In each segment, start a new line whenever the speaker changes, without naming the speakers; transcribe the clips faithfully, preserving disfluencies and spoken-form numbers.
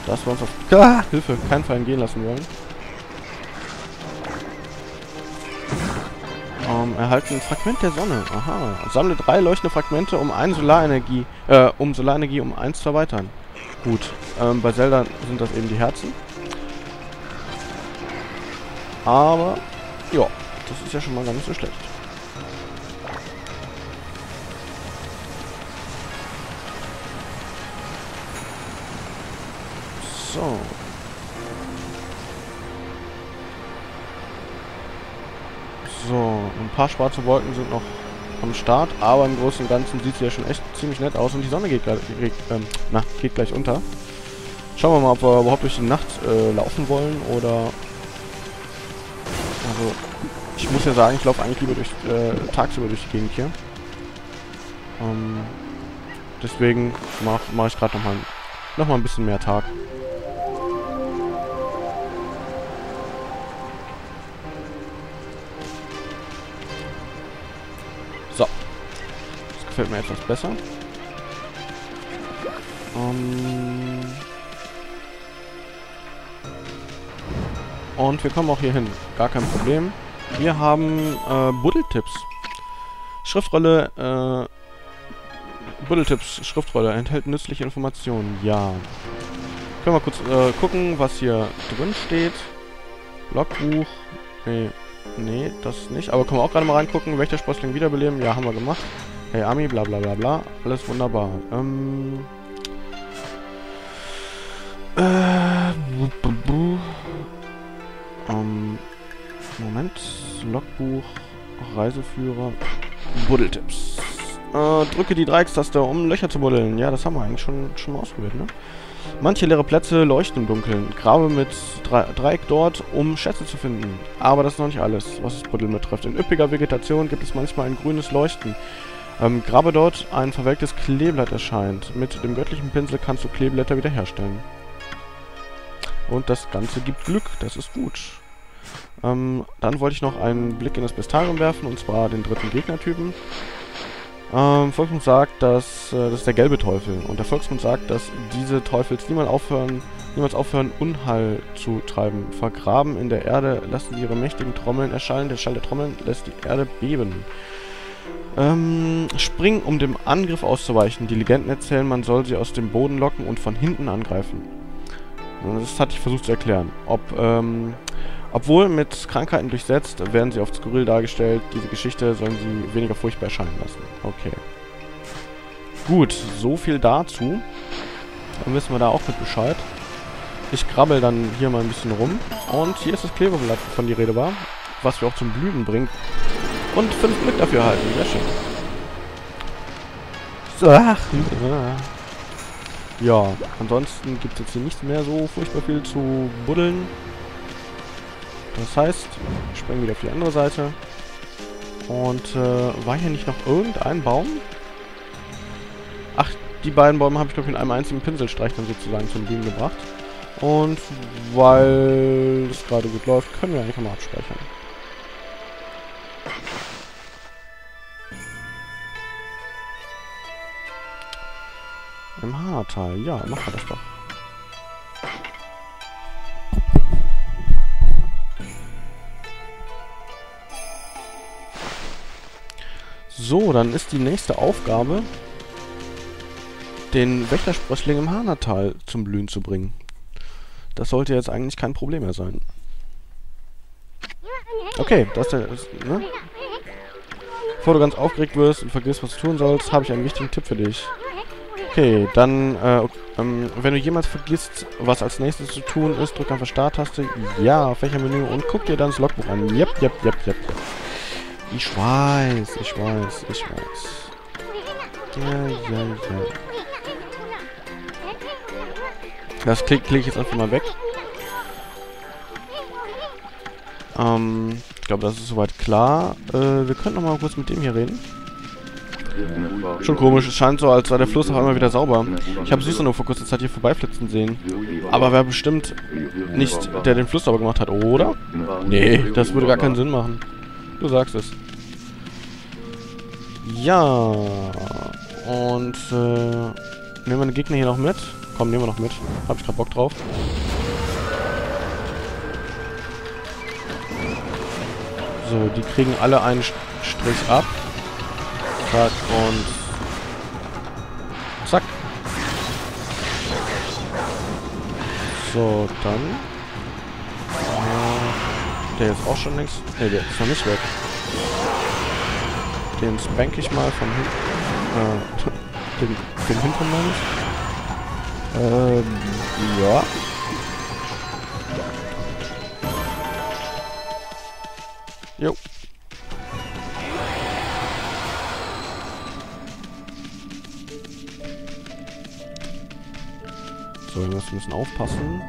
dass wir uns auf ah, Hilfe keinen Fall entgehen lassen wollen. Ähm, erhalten Fragment der Sonne. Aha. Sammle drei leuchtende Fragmente, um ein Solarenergie, äh, um Solarenergie um eins zu erweitern. Gut. Ähm, bei Zelda sind das eben die Herzen. Aber, ja, das ist ja schon mal gar nicht so schlecht. So. So, ein paar schwarze Wolken sind noch am Start, aber im Großen und Ganzen sieht es ja schon echt ziemlich nett aus und die Sonne geht, geht, ähm, na, geht gleich unter. Schauen wir mal, ob wir überhaupt durch die Nacht äh, laufen wollen oder... Also, ich muss ja sagen, ich laufe eigentlich lieber durch, äh, tagsüber durch die Gegend hier. Ähm, deswegen mache mach ich gerade nochmal noch mal ein bisschen mehr Tag. So. Das gefällt mir etwas besser. Ähm Und wir kommen auch hier hin. Gar kein Problem. Wir haben äh, Buddeltipps. Schriftrolle, äh, Buddeltipps, Schriftrolle, enthält nützliche Informationen. Ja. Können wir kurz äh, gucken, was hier drin steht. Logbuch. Nee. Nee, das nicht. Aber können wir auch gerade mal reingucken. Wächtersprössling wiederbeleben. Ja, haben wir gemacht. Hey Ami, bla bla bla bla. Alles wunderbar. Ähm. Äh. Bu, bu, bu. Ähm. Moment. Logbuch. Reiseführer. Buddeltipps. Äh, drücke die Dreieckstaste, um Löcher zu buddeln. Ja, das haben wir eigentlich schon, schon mal ausprobiert, ne? Manche leere Plätze leuchten im Dunkeln. Grabe mit Dre Dreieck dort, um Schätze zu finden. Aber das ist noch nicht alles, was das Buddeln betrifft. In üppiger Vegetation gibt es manchmal ein grünes Leuchten. Ähm, grabe dort, ein verwelktes Kleeblatt erscheint. Mit dem göttlichen Pinsel kannst du Kleeblätter wiederherstellen. Und das Ganze gibt Glück, das ist gut. Ähm, dann wollte ich noch einen Blick in das Bestarium werfen, und zwar den dritten Gegnertypen. Ähm, Volksmund sagt, dass äh, das ist der gelbe Teufel. Und der Volksmund sagt, dass diese Teufels niemals aufhören, niemals aufhören, Unheil zu treiben. Vergraben in der Erde lassen sie ihre mächtigen Trommeln erschallen. Der Schall der Trommeln lässt die Erde beben. Ähm, springen, um dem Angriff auszuweichen. Die Legenden erzählen, man soll sie aus dem Boden locken und von hinten angreifen. Das hatte ich versucht zu erklären. Ob, ähm... Obwohl mit Krankheiten durchsetzt, werden sie oft skurril dargestellt. Diese Geschichte sollen sie weniger furchtbar erscheinen lassen. Okay. Gut, so viel dazu. Dann wissen wir da auch mit Bescheid. Ich krabbel dann hier mal ein bisschen rum. Und hier ist das Kleberblatt, wovon die Rede war. Was wir auch zum Blühen bringt. Und fünf Glück dafür erhalten. Sehr schön. So, ach. Ja, ansonsten gibt es jetzt hier nicht mehr so furchtbar viel zu buddeln. Das heißt, wir springen wieder auf die andere Seite. Und äh, war hier nicht noch irgendein Baum? Ach, die beiden Bäume habe ich, glaube ich, in einem einzigen Pinselstreich dann sozusagen zum Blühen gebracht. Und weil es gerade gut läuft, können wir eigentlich mal abspeichern. Im Haartal, ja, machen wir das doch. So, dann ist die nächste Aufgabe, den Wächtersprössling im Hanatal zum Blühen zu bringen. Das sollte jetzt eigentlich kein Problem mehr sein. Okay, das ist der, das, ne? Bevor du ganz aufgeregt wirst und vergisst, was du tun sollst, habe ich einen wichtigen Tipp für dich. Okay, dann, äh, ähm, wenn du jemals vergisst, was als nächstes zu tun ist, drück einfach Starttaste, ja, auf welcher Menü und guck dir dann das Logbuch an. Jep, jep, jep, jep, jep. Ich weiß, ich weiß, ich weiß. Ja, ja, ja. Das klicke klick ich jetzt einfach mal weg. Ähm, ich glaube, das ist soweit klar. Äh, wir könnten noch mal kurz mit dem hier reden. Schon komisch, es scheint so, als sei der Fluss auf einmal wieder sauber. Ich habe Süße nur vor kurzer Zeit hier vorbeiflitzen sehen. Aber wer bestimmt nicht, der den Fluss sauber gemacht hat, oder? Nee, das würde gar keinen Sinn machen. Du sagst es. Ja. Und, äh, nehmen wir den Gegner hier noch mit. Komm, nehmen wir noch mit. Hab ich grad Bock drauf. So, die kriegen alle einen Strich ab. Zack und zack. So, dann. Äh, der jetzt auch schon längst. Ne, der ist noch nicht weg. Den spank ich mal von hinten. Äh, den, den hinteren meine ich. Ähm, ja. Jo. So, wir müssen ein bisschen aufpassen.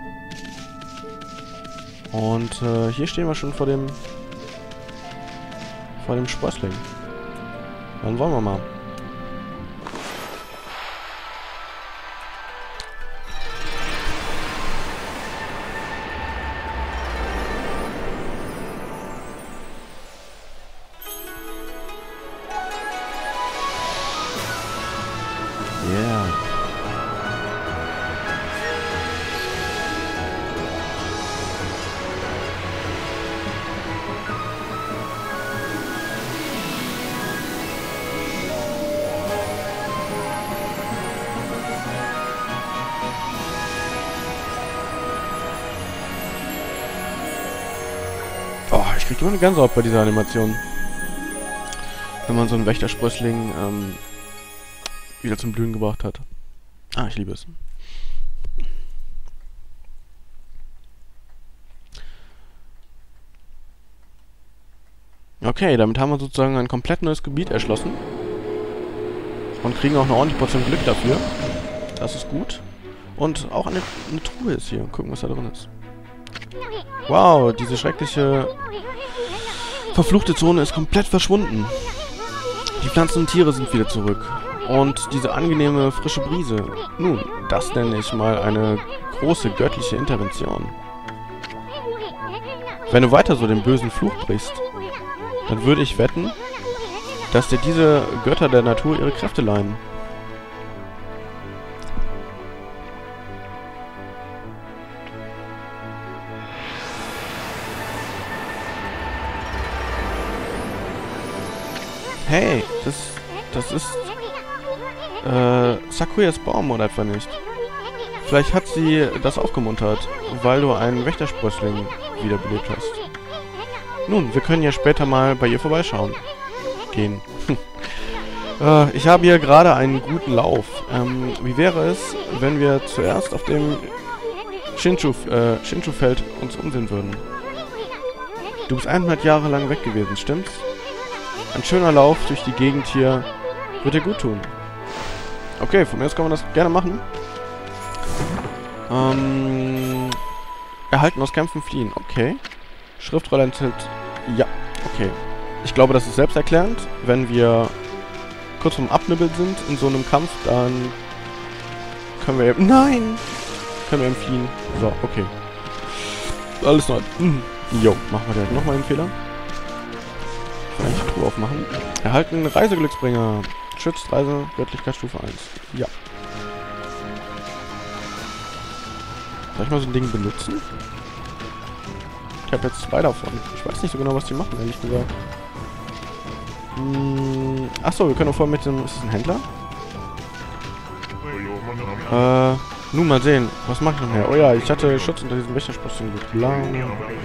Und äh, hier stehen wir schon vor dem vor dem Sprössling. Dann wollen wir mal. Yeah. Oh, ich krieg immer eine Gänsehaut bei dieser Animation. Wenn man so einen Wächtersprössling ähm, wieder zum Blühen gebracht hat. Ah, ich liebe es. Okay, damit haben wir sozusagen ein komplett neues Gebiet erschlossen. Und kriegen auch eine ordentliche Portion Glück dafür. Das ist gut. Und auch eine, eine Truhe ist hier. Gucken, was da drin ist. Wow, diese schreckliche verfluchte Zone ist komplett verschwunden. Die Pflanzen und Tiere sind wieder zurück. Und diese angenehme, frische Brise. Nun, das nenne ich mal eine große göttliche Intervention. Wenn du weiter so den bösen Fluch brichst, dann würde ich wetten, dass dir diese Götter der Natur ihre Kräfte leihen. Hey, das, das ist äh, Sakuyas Baum oder etwa nicht? Vielleicht hat sie das aufgemuntert, weil du einen Wächtersprössling wiederbelebt hast. Nun, wir können ja später mal bei ihr vorbeischauen. Gehen. äh, ich habe hier gerade einen guten Lauf. Ähm, wie wäre es, wenn wir zuerst auf dem Shinshu, äh, Shinshu-Feld uns umsehen würden? Du bist hundert Jahre lang weg gewesen, stimmt's? Ein schöner Lauf durch die Gegend hier wird dir gut tun. Okay, von mir aus können wir das gerne machen. Ähm, erhalten aus Kämpfen fliehen. Okay. Schriftrolle enthält... Ja, okay. Ich glaube, das ist selbsterklärend. Wenn wir kurz vorm Abnibbeln sind in so einem Kampf, dann können wir eben... Nein! Können wir eben fliehen. So, okay. Alles neu. Mhm. Jo, machen wir direkt nochmal einen Fehler. Vielleicht die Truhe aufmachen. Erhalten Reiseglücksbringer. Schützt Reise, Göttlichkeitsstufe eins. Ja. Soll ich mal so ein Ding benutzen? Ich habe jetzt zwei davon. Ich weiß nicht so genau, was die machen, ehrlich gesagt. Hm, achso, wir können auch vorher mit dem... Ist das ein Händler? Äh, nun mal sehen. Was mache ich noch mehr? Oh ja, ich hatte Schutz unter diesen Wächtersprössling geplant.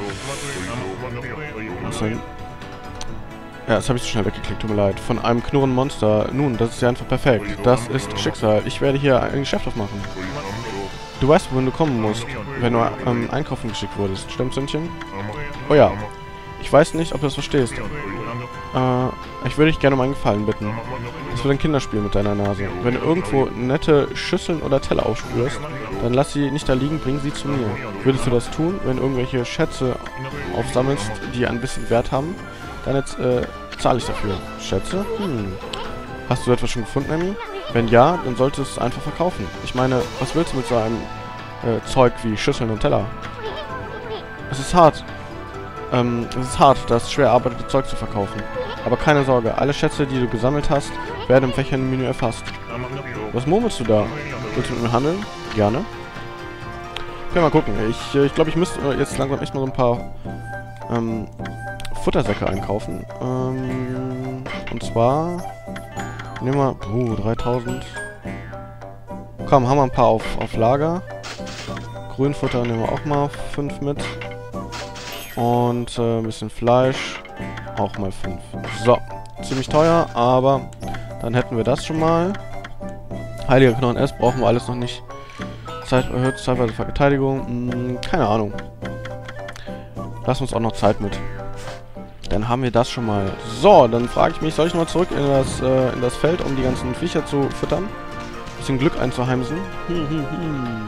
Was denn? Ja, das habe ich zu schnell weggeklickt, tut mir leid. Von einem knurrenden Monster. Nun, das ist ja einfach perfekt. Das ist Schicksal. Ich werde hier ein Geschäft aufmachen. Du weißt, wohin du kommen musst, wenn du ähm, einkaufen geschickt wurdest. Stimmt's, Sündchen? Oh ja. Ich weiß nicht, ob du das verstehst. Äh, ich würde dich gerne um einen Gefallen bitten. Das wird ein Kinderspiel mit deiner Nase. Wenn du irgendwo nette Schüsseln oder Teller aufspürst, dann lass sie nicht da liegen, bring sie zu mir. Würdest du das tun, wenn du irgendwelche Schätze aufsammelst, die ein bisschen Wert haben? Dann jetzt, äh, zahle ich dafür. Schätze? Hm. Hast du etwas schon gefunden, Emmy? Wenn ja, dann solltest du es einfach verkaufen. Ich meine, was willst du mit so einem äh, Zeug wie Schüsseln und Teller? Es ist hart. Ähm, es ist hart, das schwer erarbeitete Zeug zu verkaufen. Aber keine Sorge, alle Schätze, die du gesammelt hast, werden im Fächermenü erfasst. Was murmelst du da? Willst du mit mir handeln? Gerne. Okay, mal gucken. Ich äh, ich, glaube, ich müsste äh, jetzt langsam echt mal so ein paar ähm, Futtersäcke einkaufen. Ähm, und zwar nehmen wir... Uh, dreitausend. Komm, haben wir ein paar auf, auf Lager. Grünfutter nehmen wir auch mal fünf mit. Und äh, ein bisschen Fleisch. Auch mal fünf. So. Ziemlich teuer, aber dann hätten wir das schon mal. Heiliger Knochen S brauchen wir alles noch nicht. Zeit erhöht zeitweise Verteidigung. Hm, keine Ahnung. Lass uns auch noch Zeit mit. Dann haben wir das schon mal. So, dann frage ich mich, soll ich noch mal zurück in das, äh, in das Feld, um die ganzen Viecher zu füttern? Bisschen Glück einzuheimsen. Hm, hm, hm.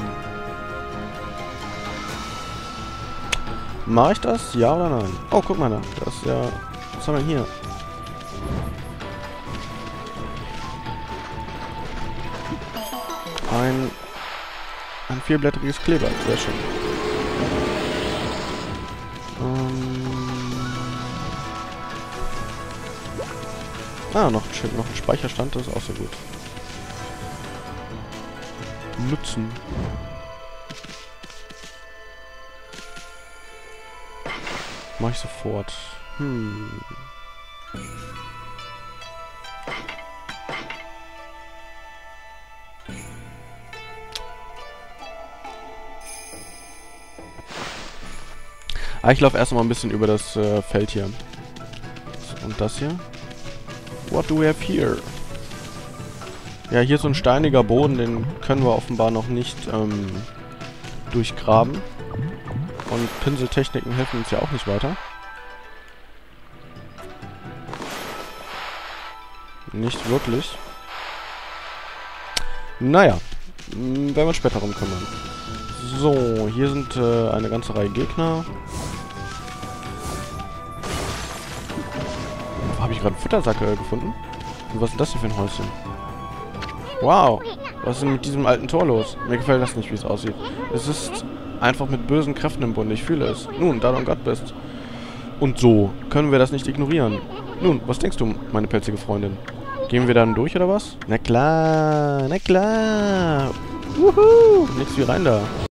Mache ich das? Ja oder nein? Oh, guck mal da. Das ist ja... Was haben wir hier? Ein... Ein vierblättriges Kleeblatt. Sehr schön. Ähm... Ah, noch, noch ein Speicherstand. Das ist auch sehr gut. Nutzen. Mach ich sofort. Hm. Ah, ich laufe erstmal ein bisschen über das äh, Feld hier. Und das hier? What do we have here? Ja, hier ist so ein steiniger Boden, den können wir offenbar noch nicht ähm, durchgraben. Und Pinseltechniken helfen uns ja auch nicht weiter. Nicht wirklich. Naja, werden wir uns später drum kümmern. So, hier sind äh, eine ganze Reihe Gegner. Wo habe ich gerade einen Futtersack äh, gefunden? Und was ist das hier für ein Häuschen? Wow, was ist denn mit diesem alten Tor los? Mir gefällt das nicht, wie es aussieht. Es ist einfach mit bösen Kräften im Bund. Ich fühle es. Nun, da du ein Gott bist. Und so können wir das nicht ignorieren. Nun, was denkst du, meine pelzige Freundin? Gehen wir dann durch, oder was? Na klar, na klar. Wuhu, nix wie rein da.